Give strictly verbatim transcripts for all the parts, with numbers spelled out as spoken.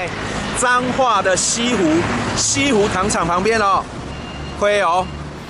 在彰化的西湖西湖糖厂旁边哦，亏哦。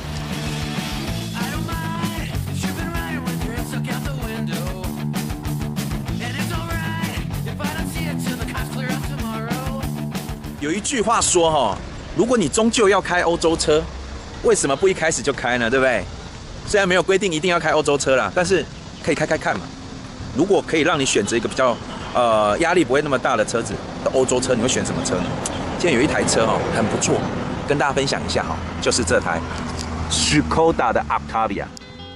有一句话说哈、哦，如果你终究要开欧洲车，为什么不一开始就开呢？对不对？虽然没有规定一定要开欧洲车啦，但是可以开开看嘛。如果可以让你选择一个比较呃压力不会那么大的车子的欧洲车，你会选什么车呢？现在有一台车哈、哦、很不错，跟大家分享一下哈、哦，就是这台 Škoda 的 Octavia。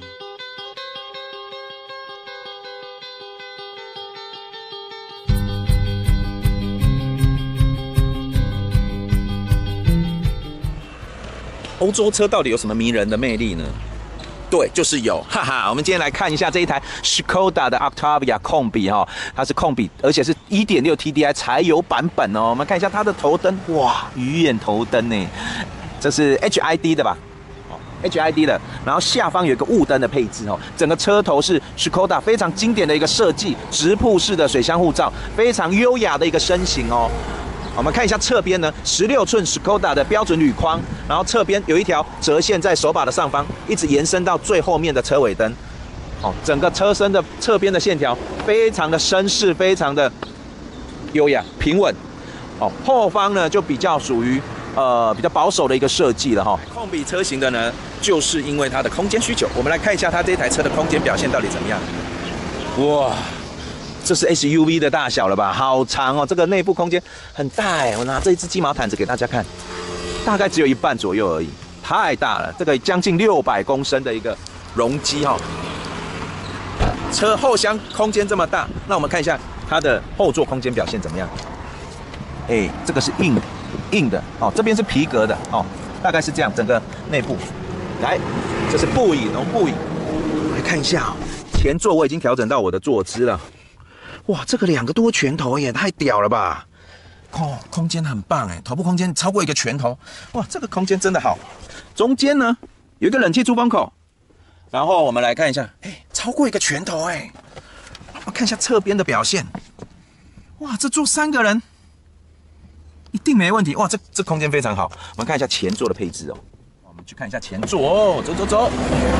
欧洲车到底有什么迷人的魅力呢？对，就是有，哈哈。我们今天来看一下这一台 Škoda 的 Octavia 控比哈，它是控比，而且是 一点六 T D I 柴油版本哦。我们看一下它的头灯，哇，鱼眼头灯呢，这是 H I D 的吧？哦 ，H I D 的。然后下方有一个雾灯的配置哦，整个车头是 Škoda 非常经典的一个设计，直瀑式的水箱护罩，非常优雅的一个身形哦。我们看一下侧边呢，十六寸 Škoda 的标准铝框，然后侧边有一条折线在手把的上方，一直延伸到最后面的车尾灯。哦，整个车身的侧边的线条非常的绅士，非常的优雅平稳。哦，后方呢就比较属于呃比较保守的一个设计了哈。控比车型的呢，就是因为它的空间需求。我们来看一下它这台车的空间表现到底怎么样。哇！这是 S U V 的大小了吧？好长哦，这个内部空间很大哎！我拿这一只鸡毛毯子给大家看，大概只有一半左右而已，太大了。这个将近六百公升的一个容积哈、哦，车后厢空间这么大，那我们看一下它的后座空间表现怎么样？哎，这个是硬硬的哦，这边是皮革的哦，大概是这样，整个内部。来，这是布椅，农布椅，来看一下哦，前座我已经调整到我的坐姿了。哇，这个两个多拳头也太屌了吧！哦，空间很棒哎，头部空间超过一个拳头，哇，这个空间真的好。中间呢有一个冷气出风口，然后我们来看一下，哎，超过一个拳头哎。我看一下侧边的表现，哇，这坐三个人一定没问题。哇，这这空间非常好。我们看一下前座的配置哦，我们去看一下前座哦，走走走，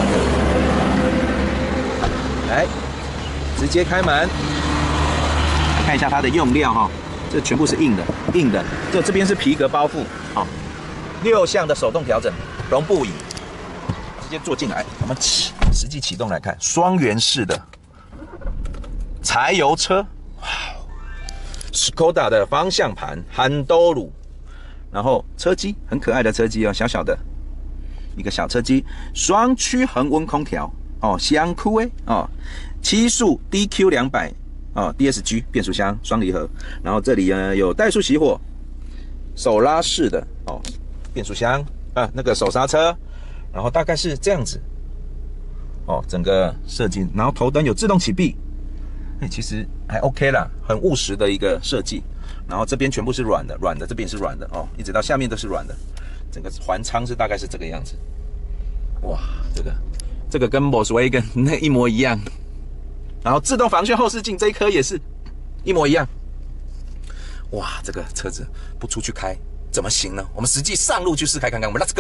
来，直接开门。看一下它的用料哈，这全部是硬的，硬的。这这边是皮革包覆，好，六项的手动调整，绒布椅，直接坐进来。我们启实际启动来看，双圆式的柴油车，哇 ，Škoda 的方向盘，韩多鲁，然后车机很可爱的车机哦，小小的一个小车机，双区恒温空调哦，香酷哎哦，七速 D Q 两百。哦 ，D S G 变速箱双离合，然后这里呢有怠速熄火，手拉式的哦，变速箱啊，那个手刹车，然后大概是这样子，哦，整个设计，然后头灯有自动启闭，哎，其实还 OK 啦，很务实的一个设计，然后这边全部是软的，软的这边是软的哦，一直到下面都是软的，整个环舱是大概是这个样子，哇，这个这个跟 Volkswagen 那一模一样。然后自动防眩后视镜这一颗也是一模一样。哇，这个车子不出去开怎么行呢？我们实际上路去试开看看。我们 Let's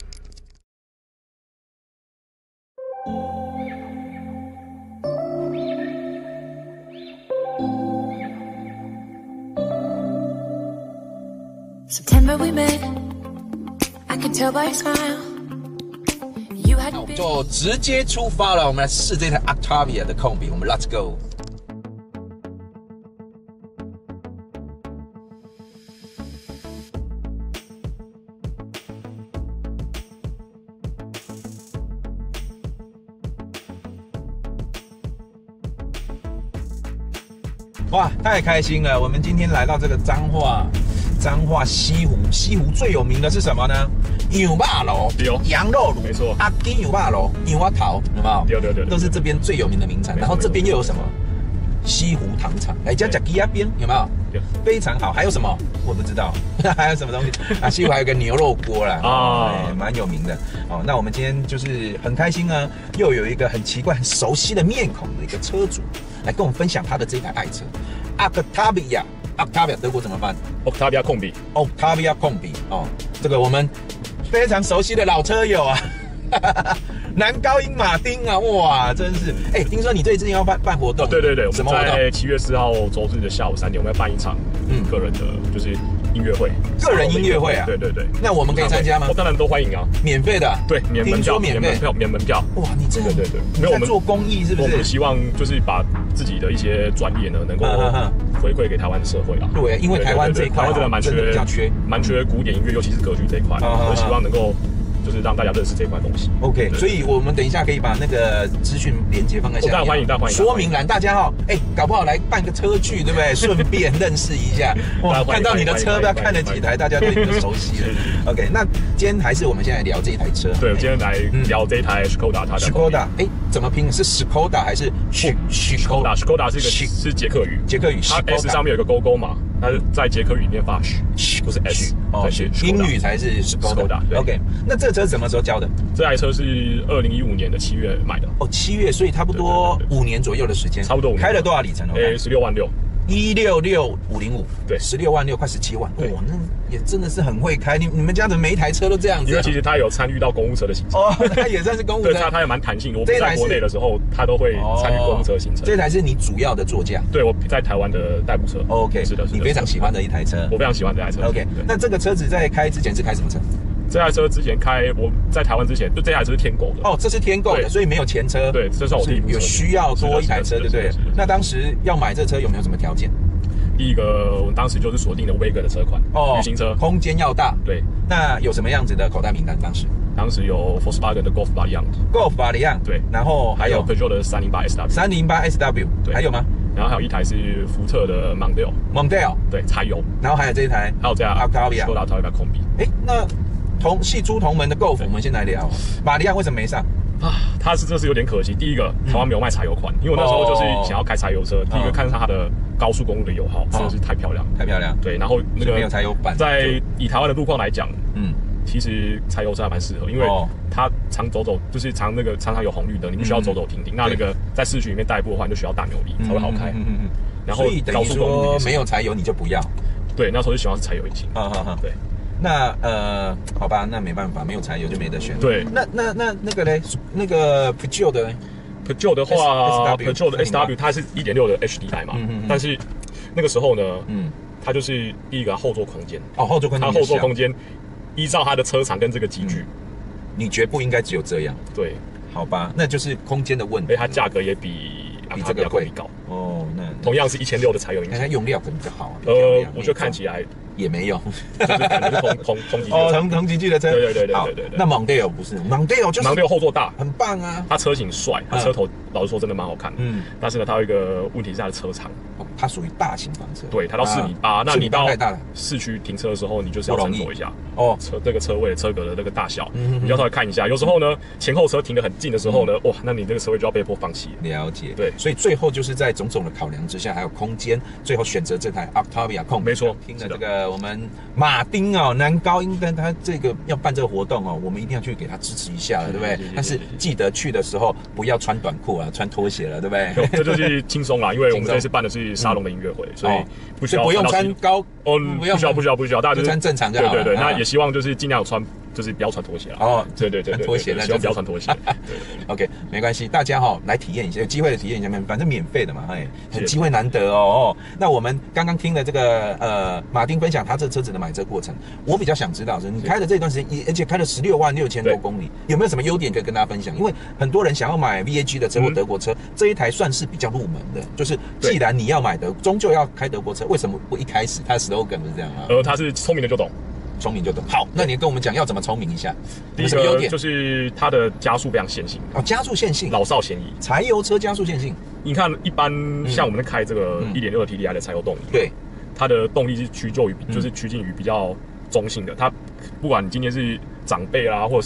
go。September we met, I can tell by your smile.那我们就直接出发了，我们来试这台 Octavia 的控比，我们 Let's go。哇，太开心了！我们今天来到这个彰化，彰化西湖，西湖最有名的是什么呢？羊肉炉，羊肉炉， 没错。 阿根羊肉炉，羊肉头，有没有？ 对对对， 都是这边最有名的名产。然后这边又有什么？西湖糖厂，哎，叫叫鸡鸭边，有没有？ 有， 非常好。还有什么？我不知道，还有什么东西啊？西湖还有个牛肉锅啦，啊，哎，蛮有名的。哦，那我们今天就是很开心啊，又有一个很奇怪、很熟悉的面孔的一个车主来跟我们分享他的这台爱车 Octavia Octavia 德国怎么翻 ？Octavia 控笔 ，Octavia 控笔哦，这个我们非常熟悉的老车友啊。男高音马丁啊，哇，真是！哎、欸，听说你最近要办办活动、 哦？对对对， 什么活动？ 在七月四号周日的下午三点，我们要办一场嗯个人的，就是音乐会。 个人音乐会啊？ 对对对。 那我们可以参加吗？ 我当然都欢迎啊， 免费的。 对，免门票， 免门票，免门票。 哇，你这对对对， 没有我们做公益是不是？ 我们希望就是把自己的一些专业呢，能够回馈给台湾的社会啊。 对，因为台湾这一块， 台湾真的蛮缺， 比较缺， 蛮缺古典音乐，尤其是歌剧这一块。我希望能够。就是让大家认识这块东西。 OK， 所以我们等一下可以把那个资讯连接放在下面。 大家欢迎，大家欢迎。 说明栏，大家哈，哎，搞不好来办个车聚，对不对？顺便认识一下。哇，看到你的车，不要看了几台，大家对你就熟悉了。OK， 那今天还是我们现在聊这一台车。 对，我今天来聊这一台 Skoda， 它的 Skoda， 哎，怎么拼？是 Skoda 还是 Skoda？Skoda 是一个是捷克语， 捷克语。 它 S 上面有个勾勾嘛，它在捷克语里面发 sh， 不是 s， 哦，英语才是 Skoda。OK， 那这车什么时候交的？ 这台车是二零一五年的七月买的。 哦，七月，所以差不多五年左右的时间。 差不多五年。 开了多少里程？ 诶，十六万六。 一六六五零五， 对， 十六万六，快十七万。哇，那也真的是很会开。你你们家的每一台车都这样子、啊？ 因为其实他有参与到公务车的行程。 哦，他也算是公务车。 对，他他也蛮弹性的。我在国内的时候，他都会参与公务车行程。 这台是你主要的座驾？ 对，我在台湾的代步车。 OK， 是的， 你非常喜欢的一台车。 我非常喜欢这台车。 OK， 那这个车子在开之前是开什么车？ 这台车之前开，我在台湾之前，就这台车是天购的。 哦，这是天购的，所以没有前车。 对，这是我第一部车。 有需要多一台车，对不对？那当时要买这车有没有什么条件？ 第一个，我当时就是锁定了威格的车款，哦，旅行车， 空间要大。 对， 那有什么样子的口袋名单？当时， 当时有 Volkswagen 的 Golf Variant，Golf Variant， 对，然后还有 Peugeot 的三零八 S W， 三零八 S W， 对，还有吗？ 然后还有一台是福特的 Mondeo，Mondeo， 对，柴油。 然后还有这一台， 还有这台 Octavia，Skoda Octavia 控笔。 哎，那同系出同门的 Golf， 我们先来聊，马里亚为什么没上？ 啊，它是这是有点可惜。第一个，台湾没有卖柴油款，因为我那时候就是想要开柴油车。第一个看上它的高速公路的油耗，真的是太漂亮， 太漂亮。 对，然后那个没有柴油版， 在以台湾的路况来讲，嗯，其实柴油车还蛮适合，因为它常走走，就是常那个常常有红绿灯，你不需要走走停停。那那个在市区里面代步的话，你就需要大扭力才会好开。嗯嗯嗯。然后高速公路没有柴油你就不要。 对，那时候就喜欢是柴油引擎。 啊哈哈。对。那呃，好吧，那没办法，没有柴油就没得选。 对， 那那那那个嘞，那个 Peugeot 的 ，Peugeot 的话 ，Peugeot 的 S W 它是 一点六 的 H D 来嘛，但是那个时候呢，嗯，它就是第一个后座空间， 哦，后座空间， 它后座空间依照它的车长跟这个级距， 你觉不应该只有这样？ 对， 好吧，那就是空间的问题。 哎，它价格也比比这个贵高哦，那同样是一千六的柴油引擎， 它用料可能比较好。 呃，我就看起来。 也没有， 就是可能是同同同级哦，同同级距的车， 对对对对对对。 那 Mondeo 不是 ，Mondeo 就是 Mondeo 后座大， 很棒啊。 它车型帅，它车头老实说真的蛮好看的。嗯。但是呢，它有一个问题是它的车长， 它属于大型房车。 对，它到四米八，那你到市区停车的时候，你就是要斟酌一下哦，车这个车位车格的那个大小，你要稍微看一下。有时候呢，前后车停得很近的时候呢，哇，那你这个车位就要被迫放弃。 了解。 对， 所以最后就是在种种的考量之下，还有空间，最后选择这台 Octavia 控。 没错。 听了这个我们马丁哦，男高音跟他这个要办这个活动哦，我们一定要去给他支持一下了，对不对？但是记得去的时候不要穿短裤啊，穿拖鞋了，对不对？ 这就是轻松啦，因为我们这次办的是沙龙的音乐会，所以不需要不用穿高哦，不需要不需要不需要，大家就穿正常就好了。 对对对，那也希望就是尽量穿。就是不要穿拖鞋了哦，对对对， 拖鞋那希望不要穿拖鞋。 OK， 没关系，大家哈来体验一下，有机会的体验一下，反正免费的嘛，哎，很机会难得哦。那我们刚刚听了这个呃马丁分享他这车子的买车过程，我比较想知道是，你开的这段时间，而且开了十六万六千多公里，有没有什么优点可以跟大家分享？因为很多人想要买 V A G 的车或德国车，这一台算是比较入门的，就是既然你要买的，终究要开德国车，为什么不一开始它的 slogan 不是这样啊？ 呃，他是聪明的就懂。 聪明就懂。好，那你跟我们讲要怎么聪明一下？ 第一个优点就是它的加速非常线性哦，加速线性， 老少咸宜。 柴油车加速线性， 你看一般像我们开这个一点六的 T D I 的柴油动力， 对， 它的动力是趋就于就是趋近于比较中性的。它不管你今天是长辈啦，或者是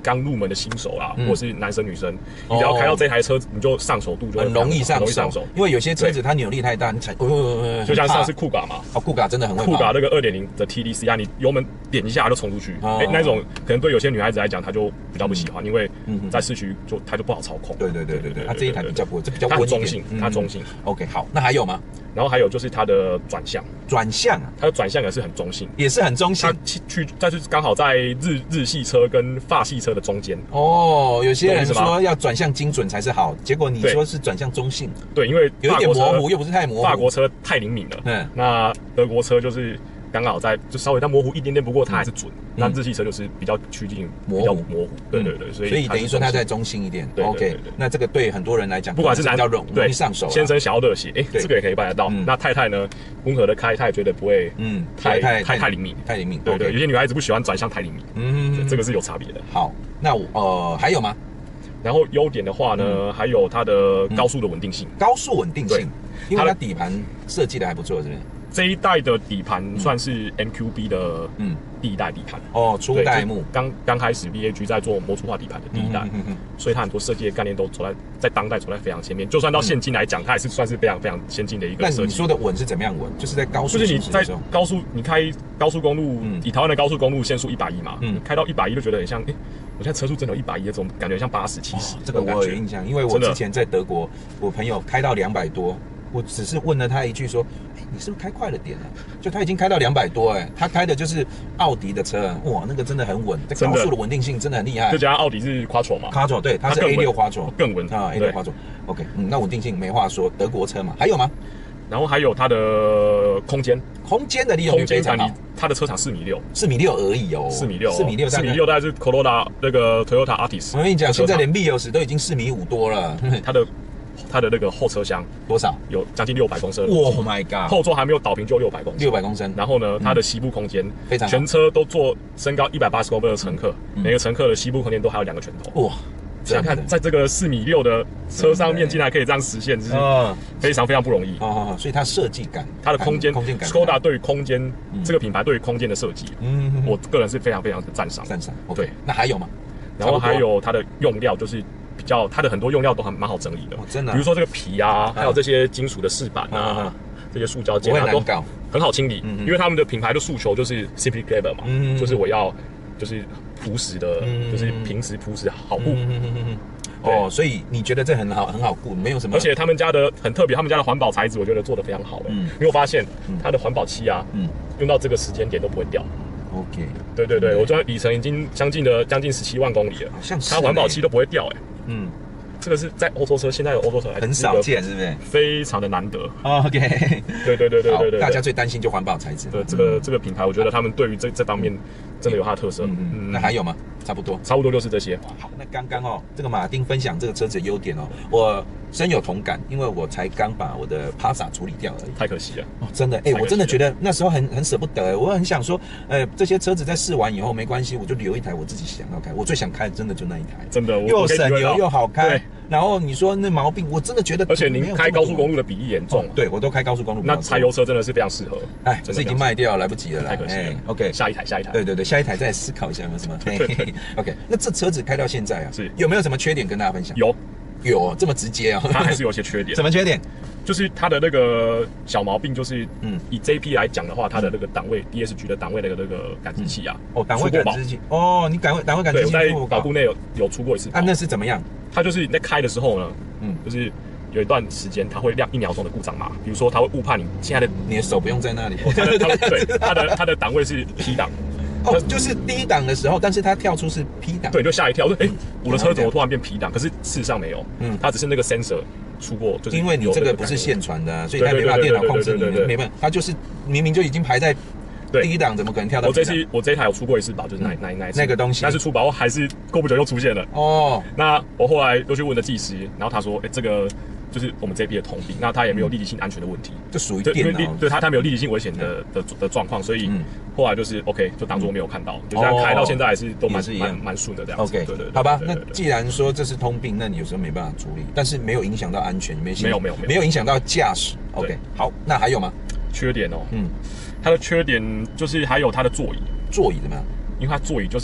刚入门的新手啦，嗯、或者是男生女生，你只要开到这台车，你就上手度就很容易上手， 容易上手。 因为有些车子它扭力太大，你踩，呃、 就像上次酷嘎嘛， 哦，酷嘎真的很会跑。 酷嘎那个二点零的 T D C 啊，你油门点一下就冲出去，哎、哦欸，那种可能对有些女孩子来讲，她就比较不喜欢，嗯、因为在市区就它就不好操控。 对对对对对，它这一台比较不会，这比较温一点， 它中性，它中性。 OK， 好，那还有吗？ 然后还有就是它的转向， 转向啊， 它的转向也是很中性， 也是很中性。 它去，但是刚好在日日系车跟法系车的中间。 哦，有些人说要转向精准才是好，结果你说是转向中性。 对，因为有一点模糊，又不是太模糊。 法国车太灵敏了，嗯，那德国车就是刚好在就稍微再模糊一点点，不过它还是准。那日系车就是比较趋近比较模糊，对对对，所以所以等于说它再中性一点。OK， 那这个对很多人来讲， 不管是男比较容易上手， 先生想要热血，哎，这个也可以办得到。那太太呢，温和的开，她也觉得不会，嗯，太太太灵敏， 太灵敏。 对对，有些女孩子不喜欢转向太灵敏，嗯，这个是有差别的。 好，那呃还有吗？ 然后优点的话呢，还有它的高速的稳定性， 高速稳定性，因为它底盘设计的还不错，是不是？ 这一代的底盘算是 M Q B 的嗯第一代底盘哦，初代目刚刚开始 V A G 在做模组化底盘的第一代，所以它很多设计的概念都走在在当代走在非常前面。就算到现今来讲，它也是算是非常非常先进的一个设计。 那你说的稳是怎么样稳？就是在高速， 就是你在高速，你开高速公路，以台湾的高速公路限速一百一嘛，嗯，开到一百一就觉得很像，哎，我现在车速真的有一百一，这种感觉像八十七十。 这个我有印象，因为我之前在德国，我朋友开到两百多。我只是问了他一句说：“哎，你是不是开快了点啊？”就他已经开到两百多，哎，他开的就是奥迪的车，哇，那个真的很稳，这高速的稳定性真的很厉害。 就加上奥迪是 Quattro 嘛 ，Quattro 对，它是 A 六 Quattro 更稳啊 ，A 六 Quattro。OK， 嗯，那稳定性没话说，德国车嘛，还有吗？ 然后还有它的空间， 空间的利用率非常好。 它的车长四米六， 四米六而已哦， 四米六， 四米六， 四米六大概是 Corolla 那个 Toyota Altis。 我跟你讲，现在连 Vios 都已经四米五多了， 它的。它的那个后车厢多少？ 有将近六百公升。 Oh my god！ 后座还没有倒平就六百公升。 六百公升。 然后呢，它的膝部空间非常， 全车都坐身高一百八十公分的乘客，每个乘客的膝部空间都还有两个拳头。哇！想看在这个四米六的车上面，竟然可以这样实现，就是非常非常不容易。 哦，所以它设计感， 它的空间，空间感 ，Skoda 对于空间这个品牌对于空间的设计，嗯，我个人是非常非常的赞赏。 赞赏。对，那还有吗？ 然后还有它的用料，就是。比较它的很多用料都很蛮好整理的， 哦、真的、啊。 比如说这个皮啊，还有这些金属的饰板啊，啊这些塑胶件啊，都很好清理。嗯、因为他们的品牌的诉求就是 Simply Clever 嘛，嗯、就是我要就是朴实的，嗯、就是平时朴实好顾。嗯、 哦，所以你觉得这很好很好顾，没有什么。 而且他们家的很特别，他们家的环保材质我觉得做得非常好。哎、嗯，因为我发现它的环保漆啊，嗯，用到这个时间点都不会掉。 OK， 对对对，我这里程已经将近的将近十七万公里了，它环保漆都不会掉，哎，嗯，这个是在欧洲车，现在有欧洲车很少见，是不是？ 非常的难得。 OK， 对对对对对对， 大家最担心就环保材质。 对这个这个品牌，我觉得他们对于这这方面真的有它的特色。 嗯嗯，那还有吗？差不多， 差不多就是这些。 好，那刚刚哦，这个马丁分享这个车子的优点哦，我深有同感，因为我才刚把我的帕萨处理掉而已， 太可惜了。 哦，真的，哎、欸，我真的觉得那时候很很舍不得，我很想说，呃，这些车子在试完以后没关系，我就留一台我自己想要开，我最想开的真的就那一台， 真的， 又省油又好开。然后你说那毛病，我真的觉得， 而且您开高速公路的比例严重， 对我都开高速公路， 那柴油车真的是非常适合。 哎，这已经卖掉，来不及了啦， 太可惜了。 OK， 下一台，下一台， 对对对，下一台再思考一下有没有什么。OK， 那这车子开到现在啊， 是有没有什么缺点跟大家分享？ 有， 有这么直接啊？ 它还是有些缺点。 什么缺点？ 就是它的那个小毛病，就是嗯，以 J P 来讲的话，它的那个档位 D S G 的档位的那个感知器啊， 哦，档位感知器，哦，你档位档位感知器， 对，我在保固内有有出过一次。 啊，那是怎么样？ 它就是你在开的时候呢，嗯，就是有一段时间它会亮一秒钟的故障码，比如说它会误判你现在的你的手不用在那里， 它的对它的它的档位是 P 档。 哦，就是低档的时候，但是它跳出是 P 档， 对，就吓一跳，说哎，我的车怎么突然变 P 档？可是事实上没有，嗯，它只是那个 sensor 出过，就是因为你这个不是线传的，所以它没办法电脑控制你，没办法，它就是明明就已经排在低档，怎么可能跳到？ 我这次我这一台有出过一次保，就是那那那那个东西， 但是出保还是过不久又出现了。哦，那我后来又去问了技师，然后他说，哎，这个。就是我们这批的通病，那它也没有立即性安全的问题， 就属于电脑， 对它它没有立即性危险的的的状况，所以后来就是 OK， 就当作没有看到，就这样开到现在还是都蛮蛮蛮顺的这样子。 OK， 对对，好吧，那既然说这是通病，那你有时候没办法处理，但是没有影响到安全，没没有没有没有影响到驾驶。OK， 好，那还有吗？ 缺点哦，嗯，它的缺点就是还有它的座椅， 座椅怎么样？ 因为它座椅就是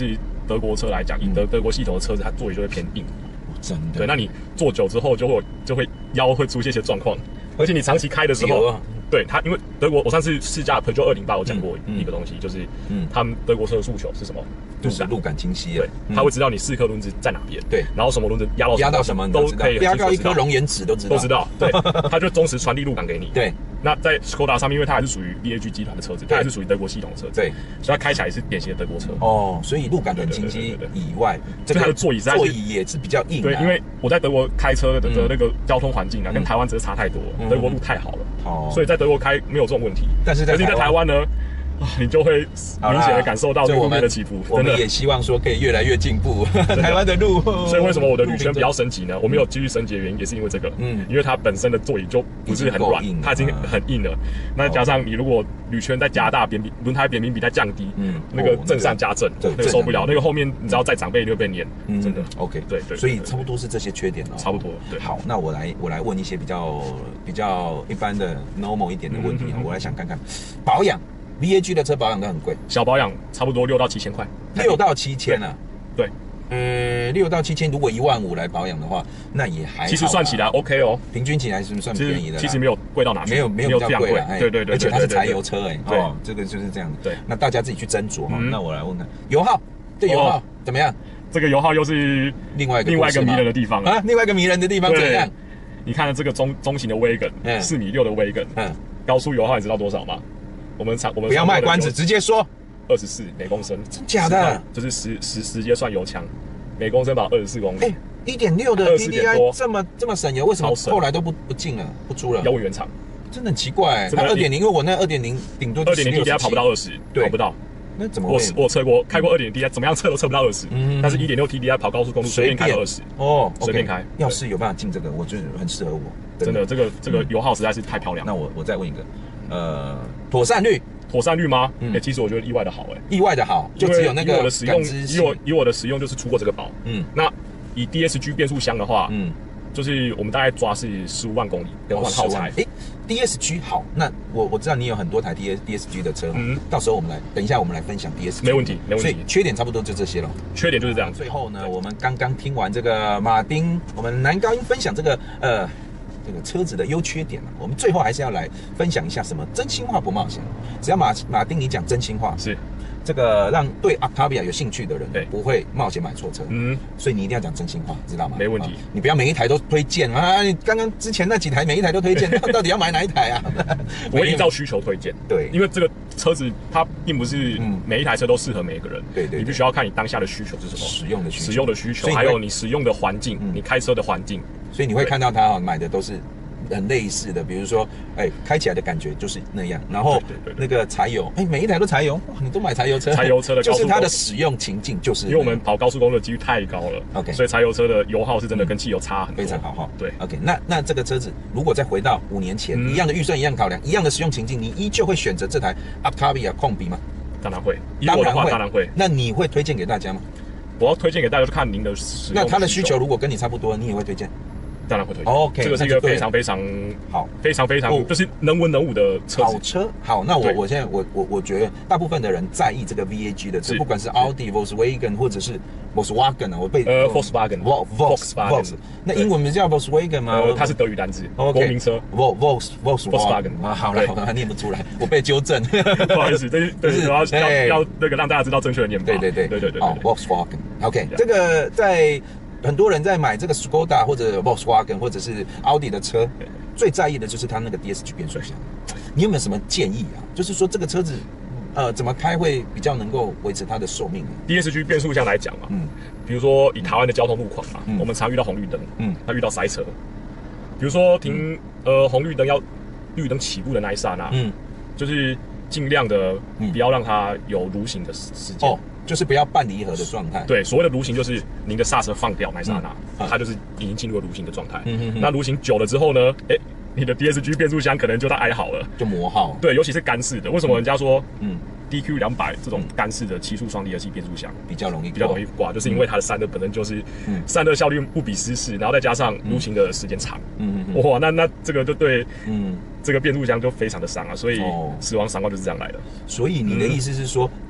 德国车来讲，以德德国系统的车子，它座椅就会偏硬。 真的。 对，那你坐久之后就会就会腰会出现一些状况，而且你长期开的时候。对它，因为德国，我上次试驾 Peugeot 二零八，我讲过一个东西，嗯、就是，嗯，他们德国车的诉求是什么？ 就是路感清晰。 对，他、嗯、会知道你四颗轮子在哪边， 对， 然后什么轮子压到压到什么都可以， 压到一颗熔岩纸都知道， 都知道。对，他就忠实传递路感给你。 对， 那在 Skoda 上面，因为它还是属于 V A G 集团的车子，它还是属于德国系统的车子， 对， 所以它开起来是典型的德国车。 哦，所以路感很清晰以外， 这个它的座椅座椅也是比较硬。 对，因为我在德国开车的的那个交通环境啊，跟台湾真的差太多，德国路太好了。哦，所以在德国开没有这种问题， 但是在在台湾呢，啊，你就会明显的感受到路面的起伏。 我们也希望说可以越来越进步，台湾的路。 所以为什么我的铝圈比较升级呢？我没有继续升级的原因也是因为这个，嗯，因为它本身的座椅就不是很软，它已经很硬了。那加上你如果铝圈再加大，扁平轮胎扁平比再降低，嗯，那个震上加震，那个受不了。那个后面你只要再长辈就会被碾，真的。 OK， 对对， 所以差不多是这些缺点哦， 差不多。对， 好，那我来我来问一些比较比较一般的 normal 一点的问题啊，我来想看看保养。V A G 的车保养都很贵， 小保养差不多六到七千块， 六到七千啊。 对， 呃，六到七千，如果一万五来保养的话，那也还好。 其实算起来 OK 哦， 平均起来是不是算便宜的？ 其实没有贵到哪去， 没有没有比较贵了。 对对对， 而且它是柴油车哎，哦，这个就是这样的。 对， 那大家自己去斟酌哈。那我来问看油耗，对油耗怎么样？ 这个油耗又是另外一个另外一个迷人的地方啊，另外一个迷人的地方怎样？ 你看这个中中型的 Wagon， 四米六的 Wagon， 嗯，高速油耗你知道多少吗？我们常我们不要卖关子，直接说， 二十四每公升， 真假的？ 就是十十直接算油枪，每公升跑二十四公里。 哎，一点六的 T D I 这么这么省油，为什么后来都不不进了，不出了？ 要问原厂， 真的很奇怪。它二点零，因为我那二点零顶多二点零 T D I 跑不到二十，跑不到。 那怎么？ 我我测过，开过二点零 T D I， 怎么样测都测不到二十。嗯，但是一点六 T D I 跑高速公路随便开到二十。 哦， 随便开。 要是有办法进这个，我觉得很适合我。 真的，这个这个油耗实在是太漂亮。 那我我再问一个，呃，妥善率。 妥善率吗？嗯，哎，其实我觉得意外的好，哎， 意外的好，就只有那个我的使用，以我以我的使用就是出过这个包，嗯，那以 D S G 变速箱的话，嗯，就是我们大概抓是十五万公里更换耗材，哎 ，D S G 好，那我我知道你有很多台 D S D S G 的车，嗯，到时候我们来等一下我们来分享 D S G， 没问题，没问题， 所以缺点差不多就这些了， 缺点就是这样。 最后呢，我们刚刚听完这个马丁，我们男高音分享这个呃。这个车子的优缺点嘛，我们最后还是要来分享一下什么真心话不冒险。只要马马丁你讲真心话， 是这个让对 Octavia 有兴趣的人不会冒险买错车。嗯，所以你一定要讲真心话，知道吗？ 没问题， 你不要每一台都推荐啊！你刚刚之前那几台每一台都推荐，到底要买哪一台啊？ 我会依照需求推荐。对，因为这个车子它并不是每一台车都适合每一个人。对对，你必须要看你当下的需求是什么， 使用的需求， 使用的需求，还有你使用的环境，你开车的环境。 所以你会看到他买的都是很类似的，比如说，哎，开起来的感觉就是那样。然后那个柴油，哎，每一台都柴油，哇，你都买柴油车， 柴油车的就是它的使用情境就是， 因为我们跑高速公路的几率太高了 ，OK， 所以柴油车的油耗是真的跟汽油差很多， 非常好哈。 对 ，OK， 那那这个车子如果再回到五年前，一样的预算，一样考量，一样的使用情境，你依旧会选择这台 Octavia 控比吗？ 当然会，当然会，当然会。 那你会推荐给大家吗？ 我要推荐给大家，就看您的使用。 那他的需求如果跟你差不多，你也会推荐？ 当然会推荐。 OK， 这个是一个非常非常好、 非常非常就是能文能武的车子。 好车。好，那我我现在我我我觉得大部分的人在意这个 V A G 的车，不管是奥迪、Volkswagen 或者是 Volkswagen 啊，我被呃 Volkswagen，Volkswagen， 那英文名叫 Volkswagen 吗？ 它是德语单字，国民车。 Volks Volkswagen 啊，好了好了，念不出来，我被纠正。 不好意思，这这是要要要那个让大家知道正确的念法。 对对对对对对。 好 ，Volkswagen。OK， 这个在。很多人在买这个 Skoda 或者 Volkswagen 或者是奥迪的车，最在意的就是它那个 D S G 变速箱。你有没有什么建议啊？就是说这个车子，呃，怎么开会比较能够维持它的寿命呢 ？D S G 变速箱来讲嘛，嗯，比如说以台湾的交通路况嘛，嗯、我们常遇到红绿灯，嗯，它遇到塞车，比如说停、嗯、呃红绿灯要绿灯起步的那一刹那，嗯，就是尽量的不要让它有蠕行的时间。哦， 就是不要半离合的状态。 对，所谓的蠕行就是您的刹车放掉那一刹那，嗯、它就是已经进入了蠕行的状态。嗯哼哼，那蠕行久了之后呢，哎、欸，你的 D S G 变速箱可能就在哀嚎了， 就磨耗。 对，尤其是干式的，为什么人家说嗯 D Q 两百这种干式的七速双离合器变速箱比较容易比较容易挂，就是因为它的散热本身就是散热效率不比湿式，然后再加上蠕行的时间长。嗯嗯，哇，那那这个就对嗯。这个变速箱就非常的伤啊，所以死亡伤亡就是这样来的。 所以你的意思是说，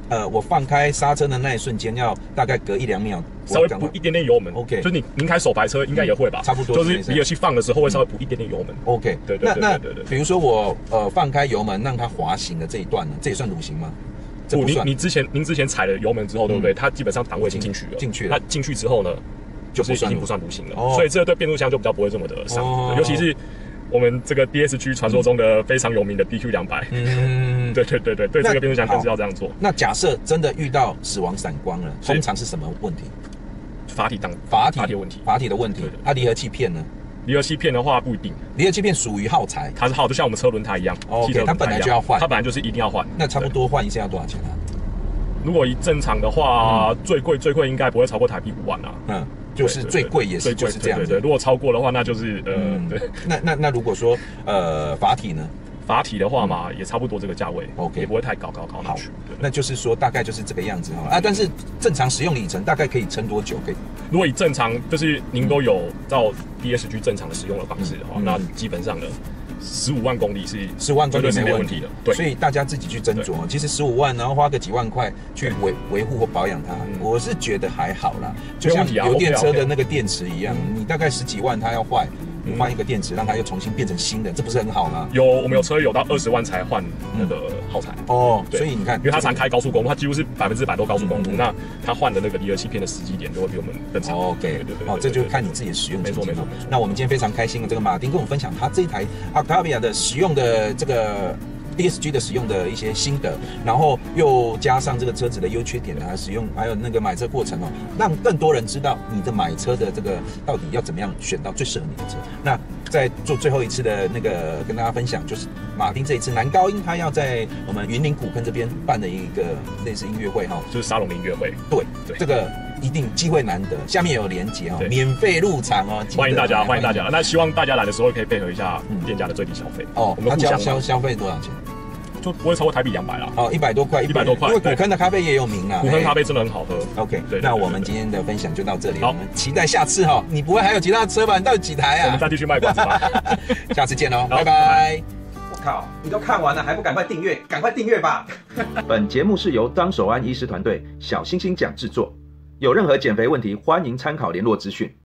呃，我放开刹车的那一瞬间，要大概隔一两秒， 稍微补一点点油门。 OK， 就是你您开手排车应该也会吧？ 差不多， 就是离合器放的时候会稍微补一点点油门。 OK， 对对对对对对。 比如说我呃放开油门让它滑行的这一段呢，这也算蠕行吗？ 不，你你之前您之前踩了油门之后，对不对？它基本上档位已经进去了， 进去了。 那进去之后呢，就是已经不算蠕行了。所以这个对变速箱就比较不会这么的伤，尤其是。我们这个 D S G 传说中的非常有名的 D Q 两百，嗯，对对对对对，这个变速箱更是要这样做。 那假设真的遇到死亡闪光了，通常是什么问题？ 阀体当阀体阀体问题， 阀体的问题。它离合器片呢？ 离合器片的话不一定， 离合器片属于耗材， 它是耗，就像我们车轮胎一样。 OK， 它本来就要换， 它本来就是一定要换。 那差不多换一次要多少钱啊？ 如果以正常的话，最贵最贵应该不会超过台币五万啊。嗯。 就是最贵也是就是这样子， 对对。如果超过的话，那就是呃，对。 那那那如果说呃阀体呢？ 阀体的话嘛，也差不多这个价位 ，OK， 也不会太高高高上去。 那就是说大概就是这个样子哈啊，但是正常使用里程大概可以撑多久？可以？ 如果以正常就是您都有照 D S G 正常的使用的方式的话，那基本上呢。十五万公里是十五万公里是没问题的，对， 所以大家自己去斟酌。其实十五万，然后花个几万块去维维护或保养它，我是觉得还好啦。就像油电车的那个电池一样，你大概十几万它要坏，你换一个电池让它又重新变成新的，这不是很好吗？ 有我们有车有到二十万才换那个耗材哦，所以你看， 因为它常开高速公路，它几乎是百分之百都高速公路，那它换的那个离合器片的时机点就会比我们更长。 OK， 对对对，哦，这就是看你自己的使用情境。没错没错。那我们今天非常开心的，这个马丁跟我们分享他这一台 Octavia 的使用的这个 D S G 的使用的一些心得，然后又加上这个车子的优缺点啊，使用还有那个买车过程哦，让更多人知道你的买车的这个到底要怎么样选到最适合你的车。那在做最后一次的那个跟大家分享，就是马丁这一次男高音他要在我们云林古坑这边办的一个类似音乐会哈， 就是沙龙音乐会。 对对，这个一定机会难得，下面有连结哦，免费入场哦， 欢迎大家，欢迎大家。那希望大家来的时候可以配合一下店家的最低消费哦。我们交消消费多少钱？ 就不会超过台币两百啦。 哦，一百多块， 一百多块。 因为古坑的咖啡也有名啊， 古坑咖啡真的很好喝。 OK， 对，那我们今天的分享就到这里，我们期待下次哈。你不会还有其他的车吧？你到底几台啊？ 我们再继续卖关子吧。 下次见喽，拜拜。我靠，你都看完了还不赶快订阅？赶快订阅吧！本节目是由张守安医师团队小星星讲制作，有任何减肥问题，欢迎参考联络资讯。